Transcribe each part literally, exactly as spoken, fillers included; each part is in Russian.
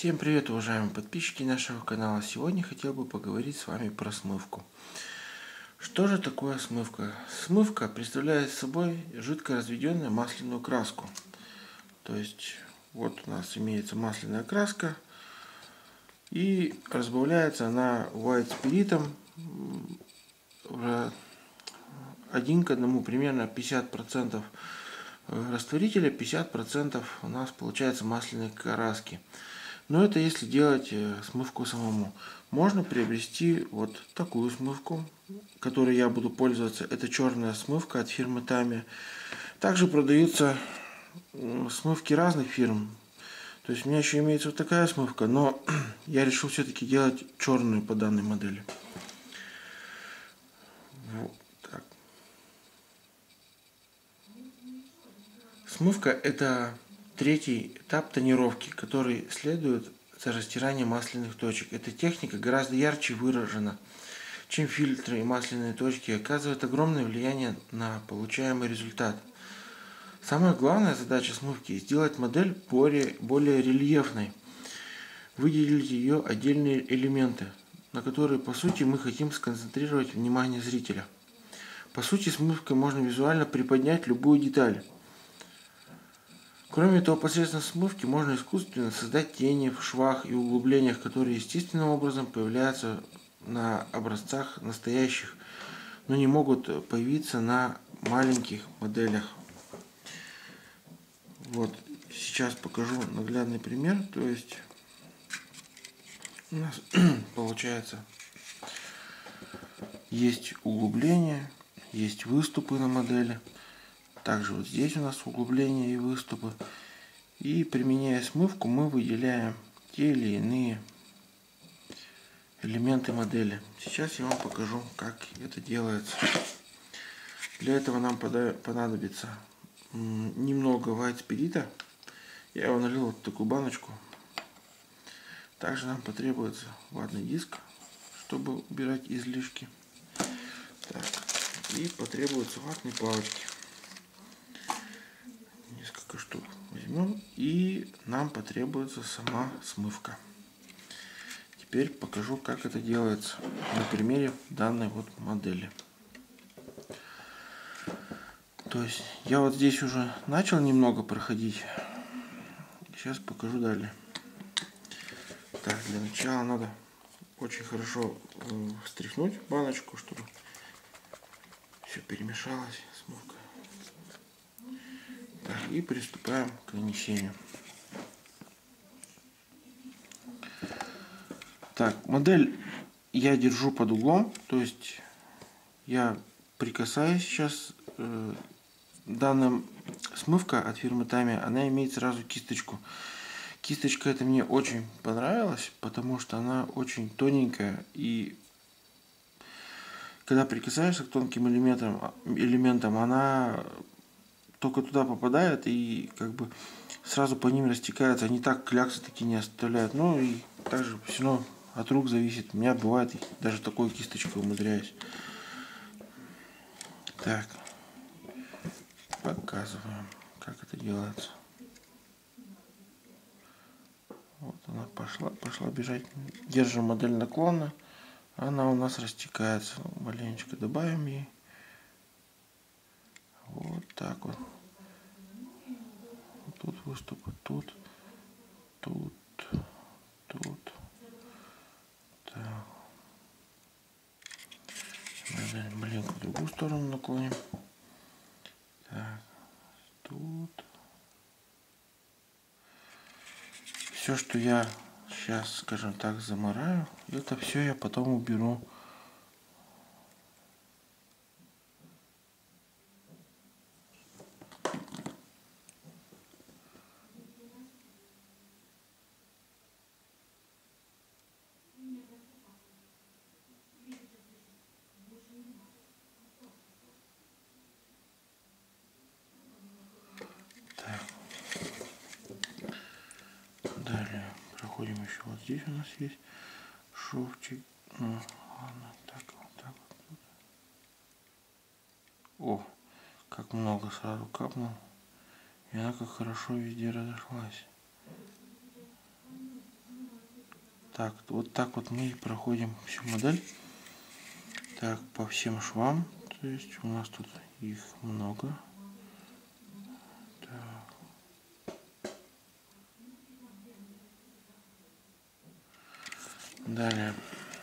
Всем привет, уважаемые подписчики нашего канала. Сегодня хотел бы поговорить с вами про смывку. Что же такое смывка? Смывка представляет собой жидко разведенную масляную краску. То есть вот у нас имеется масляная краска, и разбавляется она white спиритом один к одному, примерно пятьдесят процентов растворителя, пятьдесят процентов у нас получается масляной краски. Но это если делать смывку самому. Можно приобрести вот такую смывку, которой я буду пользоваться. Это черная смывка от фирмы Тами. Также продаются смывки разных фирм. То есть у меня еще имеется вот такая смывка, но я решил все-таки делать черную по данной модели. Вот так. Смывка — это третий этап тонировки, который следует за растиранием масляных точек. Эта техника гораздо ярче выражена, чем фильтры и масляные точки, и оказывает огромное влияние на получаемый результат. Самая главная задача смывки — сделать модель более, более рельефной, выделить ее отдельные элементы, на которые по сути мы хотим сконцентрировать внимание зрителя. По сути, смывкой можно визуально приподнять любую деталь. Кроме того, посредством смывки можно искусственно создать тени в швах и углублениях, которые естественным образом появляются на образцах настоящих, но не могут появиться на маленьких моделях. Вот, сейчас покажу наглядный пример. То есть у нас получается есть углубления, есть выступы на модели. Также вот здесь у нас углубления и выступы. И применяя смывку, мы выделяем те или иные элементы модели. Сейчас я вам покажу, как это делается. Для этого нам понадобится немного white спирита. Я его налил вот в такую баночку. Также нам потребуется ватный диск, чтобы убирать излишки. Так. И потребуются ватные палочки. Несколько штук возьмем, и нам потребуется сама смывка. Теперь покажу, как это делается на примере данной вот модели. То есть я вот здесь уже начал немного проходить. Сейчас покажу далее. Так, для начала надо очень хорошо встряхнуть баночку, чтобы все перемешалось, смывка. Так, и приступаем к нанесению. Так, модель я держу под углом, то есть я прикасаюсь сейчас. Э, данная смывка от фирмы Тами, она имеет сразу кисточку. Кисточка эта мне очень понравилась, потому что она очень тоненькая, и когда прикасаешься к тонким элементам, элементам, она только туда попадает и как бы сразу по ним растекается. Они так кляксы такие не оставляют. Ну и также все равно от рук зависит. У меня бывает даже такой кисточкой умудряюсь. Так, показываем, как это делается. Вот она пошла, пошла бежать. Держим модель наклонно. Она у нас растекается. Маленечко добавим ей. Вот так вот. Тут выступы, тут, тут, тут. Так. Маленько в другую сторону наклоним. Так, тут. Все, что я сейчас, скажем так, замараю, это все я потом уберу. Далее проходим еще вот здесь у нас есть шовчик. Ну, ладно, так вот, так вот. О, как много сразу капнул. И она как хорошо везде разошлась. Так, вот так вот мы проходим всю модель. Так, по всем швам. То есть у нас тут их много. Так. Далее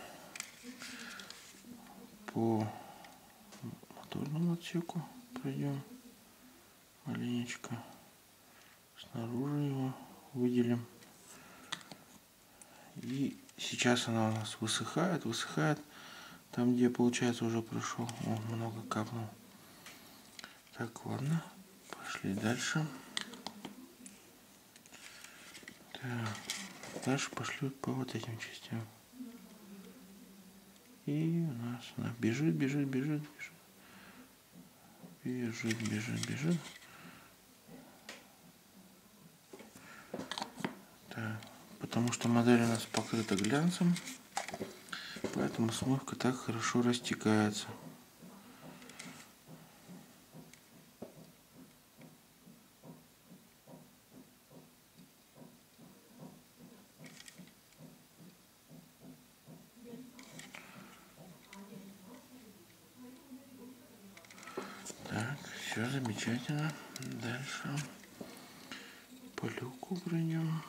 по моторному отсеку пройдем маленечко. Снаружи его выделим. И сейчас она у нас высыхает, высыхает. Там, где, получается, уже прошел. О, много капнул. Так, ладно. Пошли дальше. Так. Дальше пошли по вот этим частям. И у нас она бежит, бежит, бежит, бежит. Бежит, бежит, бежит. Так. Потому что модель у нас покрыта глянцем. Поэтому смывка так хорошо растекается. Так, все замечательно. Дальше по люку пройдем.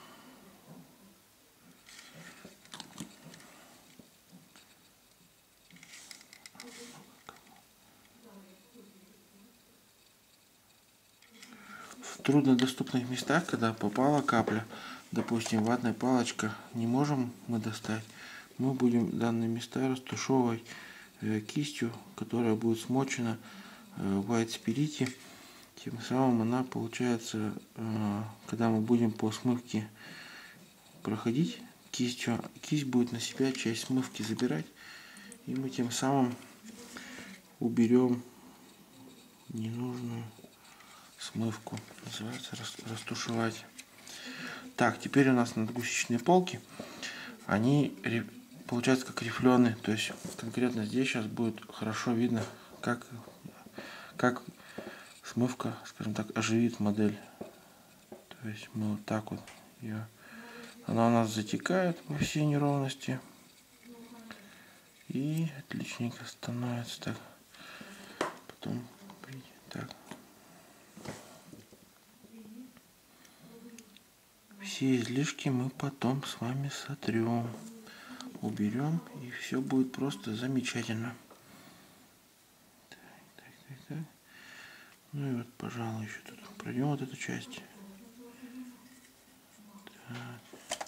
В труднодоступных местах, когда попала капля, допустим, ватная палочка, не можем мы достать, мы будем данные места растушевывать э, кистью, которая будет смочена э, в white спирите. Тем самым она получается, э, когда мы будем по смывке проходить кистью, кисть будет на себя часть смывки забирать, и мы тем самым уберем ненужную смывку. Называется растушевать. Так, теперь у нас надгусечные полки. Они получаются как рифленые. То есть конкретно здесь сейчас будет хорошо видно, как, как смывка, скажем так, оживит модель. То есть мы вот так вот ее... Она у нас затекает во все неровности. И отличненько становится так. Потом так. Все излишки мы потом с вами сотрем, уберем, и все будет просто замечательно. Так, так, так, так. Ну и вот, пожалуй, еще тут пройдем вот эту часть. Так.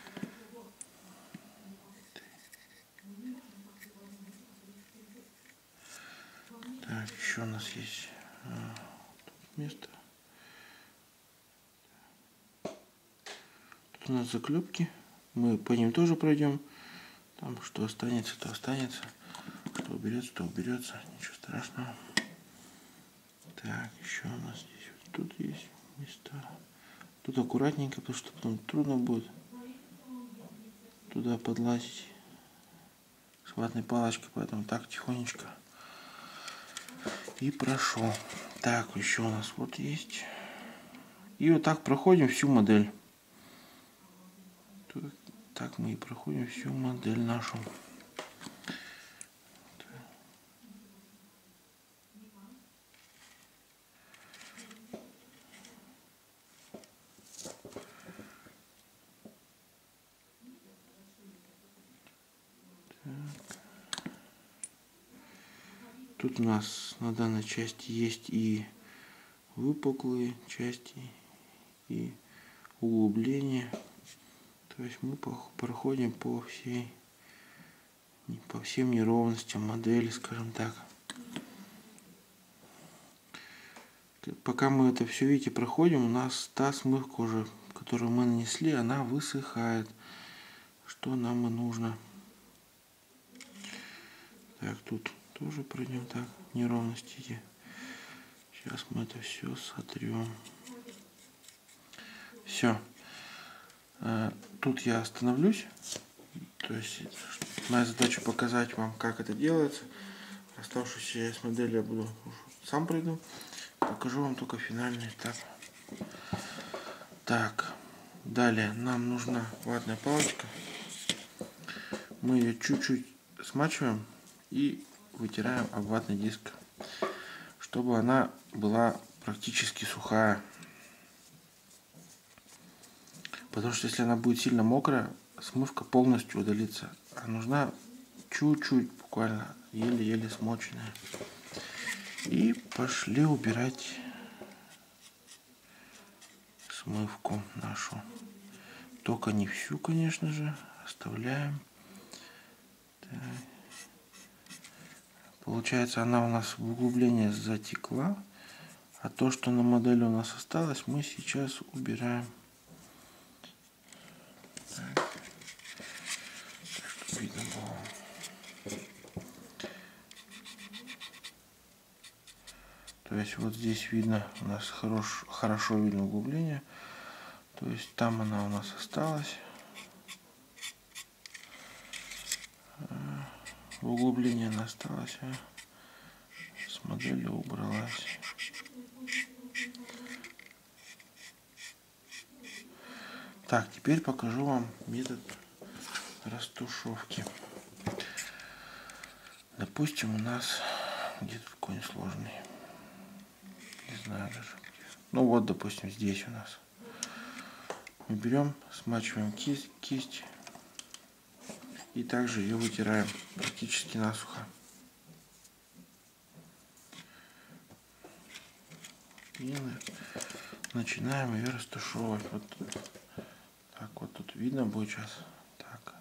Так, еще у нас есть а, тут место. Тут у нас заклепки. Мы по ним тоже пройдем. Там что останется, то останется. Что уберется, то уберется. Ничего страшного. Так, еще у нас здесь вот тут есть места. Тут аккуратненько, потому что потом трудно будет туда подлазить с ватной палочкой, поэтому так тихонечко и прошел. Так, еще у нас вот есть. И вот так проходим всю модель. Так мы и проходим всю модель нашу. Тут у нас на данной части есть и выпуклые части, и углубления. То есть мы проходим по всей, по всем неровностям модели, скажем так. Пока мы это все, видите, проходим, у нас та смывка уже, которую мы нанесли, она высыхает. Что нам и нужно. Так, тут тоже пройдем так, неровности эти. Сейчас мы это все сотрем. Все. Тут я остановлюсь. То есть моя задача показать вам, как это делается. Оставшуюся часть модели я буду сам пройду. Покажу вам только финальный этап. Так, далее нам нужна ватная палочка. мы ее чуть-чуть смачиваем и вытираем об ватный диск, чтобы она была практически сухая. Потому что если она будет сильно мокрая, смывка полностью удалится. А нужна чуть-чуть, буквально еле-еле смоченная. И пошли убирать смывку нашу. Только не всю, конечно же, оставляем. Так. Получается, она у нас в углубление затекла. А то, что на модели у нас осталось, мы сейчас убираем. Так. Так, чтобы видно было. То есть вот здесь видно, у нас хорош, хорошо видно углубление. То есть там она у нас осталась. В углублении она осталась, а с модели убралась. Так, теперь покажу вам метод растушевки. Допустим, у нас где-то какой-нибудь сложный. Не знаю даже. Ну вот, допустим, здесь у нас. Мы берем, смачиваем кисть, кисть и также ее вытираем практически насухо. И начинаем ее растушевывать. Вот так вот тут видно будет сейчас. Так.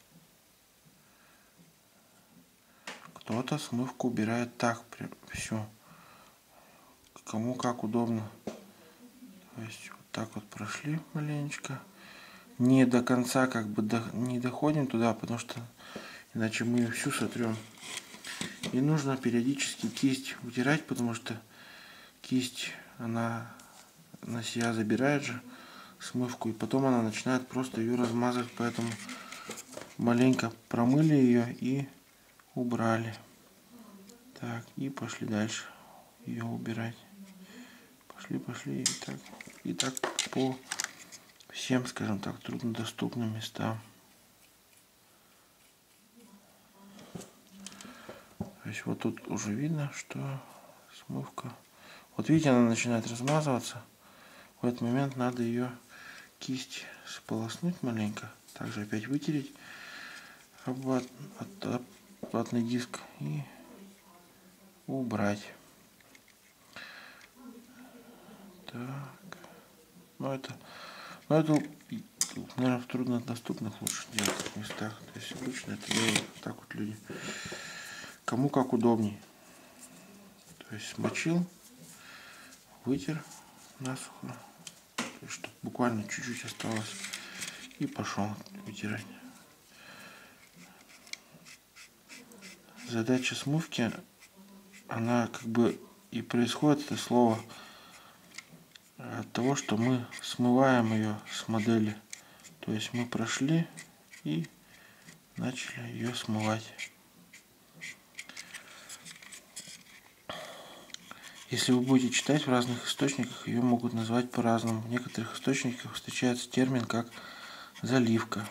Кто-то смывку убирает так, все. Кому как удобно. То есть вот так вот прошли маленечко. Не до конца как бы до, не доходим туда, потому что иначе мы ее всю сотрем. И нужно периодически кисть вытирать, потому что кисть она на себя забирает же смывку, и потом она начинает просто ее размазывать, поэтому маленько промыли ее и убрали. Так, и пошли дальше ее убирать. Пошли, пошли, и так, и так по всем, скажем так, труднодоступным местам. То есть вот тут уже видно, что смывка. Вот видите, она начинает размазываться. В этот момент надо ее кисть сполоснуть маленько. Также опять вытереть об ватный диск и убрать. Так. Ну это, ну это, наверное, в труднодоступных лучше делать местах. То есть обычно это делают так вот люди. Кому как удобней. То есть смочил, вытер насухо, чтобы буквально чуть-чуть осталось, и пошел вытирать. Задача смывки, она как бы и происходит, это слово, от того, что мы смываем ее с модели. То есть мы прошли и начали ее смывать. Если вы будете читать в разных источниках, ее могут назвать по-разному. В некоторых источниках встречается термин как заливка.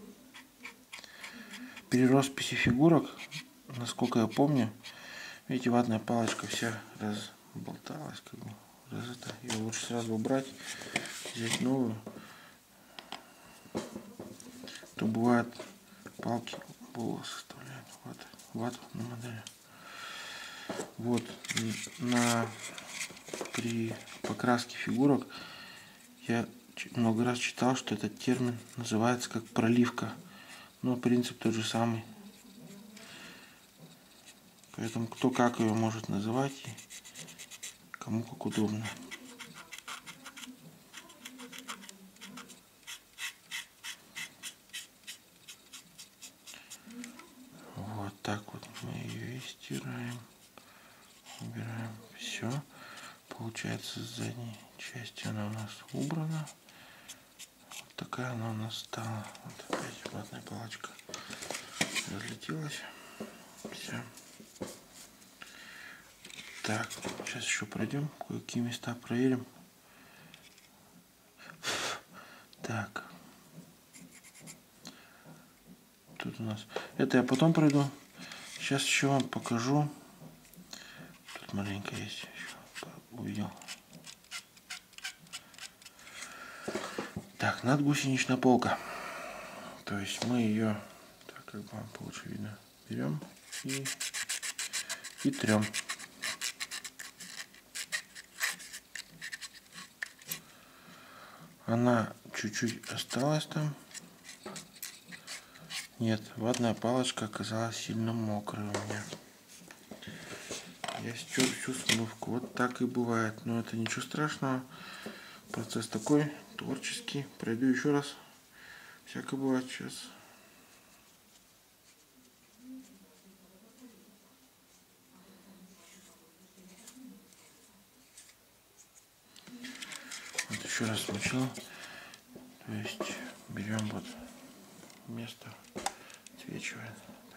При росписи фигурок, насколько я помню, видите, ватная палочка вся разболталась, как бы, раз это, ее лучше сразу убрать, взять новую. То бывает, палки волосы составляют, вату, вату на модели. Вот, на, при покраске фигурок я много раз читал, что этот термин называется как проливка, но принцип тот же самый. Поэтому кто как ее может называть, и кому как удобно. Вот так вот мы ее и стираем. Убираем все. Получается, с задней части она у нас убрана. Вот такая она у нас стала. Вот опять ватная палочка разлетелась. Все. Так, сейчас еще пройдем, кое-какие места проверим. Так. Тут тут у нас. Это я потом пройду. Сейчас еще вам покажу. Тут маленько есть. Еще увидел. Так, надгусеничная полка. То есть мы ее, так как вам получше видно, берем и, и трем. Она чуть-чуть осталась там. Нет, ватная палочка оказалась сильно мокрая у меня. Я стер всю смывку. Вот так и бывает. Но это ничего страшного. Процесс такой творческий. Пройду еще раз. Всякое бывает сейчас. Вот еще раз смочил. То есть берем вот место, отсвечивает.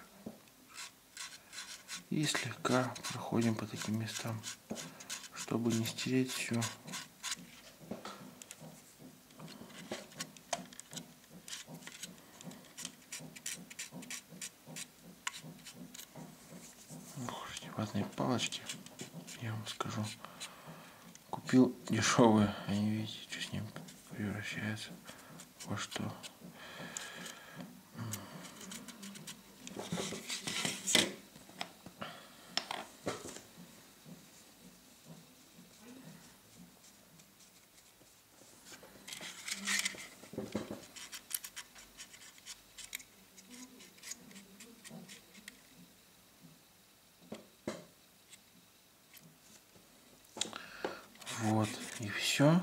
И слегка проходим по таким местам, чтобы не стереть все. Ватные палочки, я вам скажу, купил дешевые, они видите, что с ним превращается во что. Вот, и все.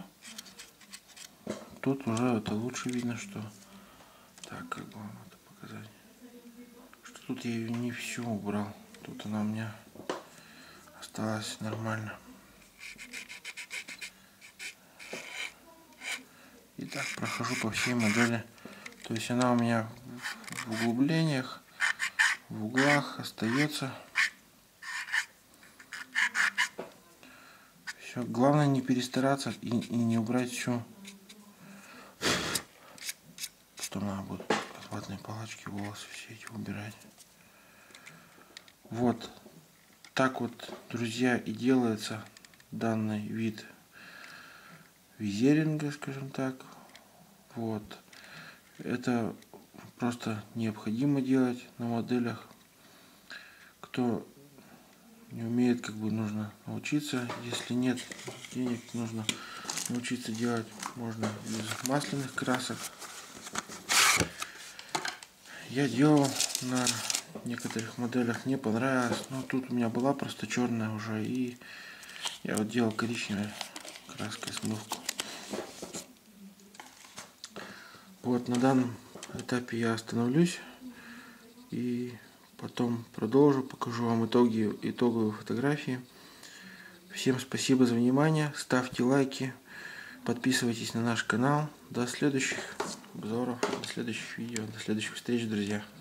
Тут уже это лучше видно, что... Так, как бы вам это показать? Что тут я ее не всю убрал. Тут она у меня осталась нормально. И так прохожу по всей модели. То есть она у меня в углублениях, в углах остается. Все, главное не перестараться и, и не убрать всю. Потом надо будет от ватной палочки волосы все эти убирать. Вот так вот, друзья, и делается данный вид визеринга, скажем так. Вот. Это просто необходимо делать на моделях. Кто не умеет, как бы нужно научиться. Если нет денег, нужно научиться делать. Можно без масляных красок. Я делал на некоторых моделях, не понравилось. Но тут у меня была просто черная уже. И я вот делал коричневой краской смывку. Вот на данном этапе я остановлюсь. И потом продолжу, покажу вам итоги, итоговые фотографии. Всем спасибо за внимание. Ставьте лайки. Подписывайтесь на наш канал. До следующих обзоров, до следующих видео, до следующих встреч, друзья.